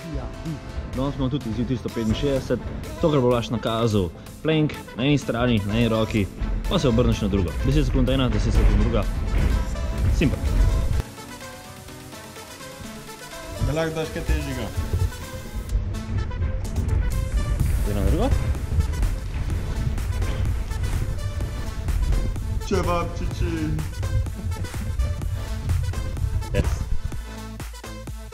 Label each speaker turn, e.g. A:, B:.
A: Danes smo tudi izziv 365, tokrat boš nakazal plank na eni strani, na eni roki, pa se obrneš na drugo. 10 sekund ena, 10 sekund druga. Simpel.
B: Da lahko daš kaj težjega.
A: Ena na drugo.
B: Čevapčiči.
A: Yes.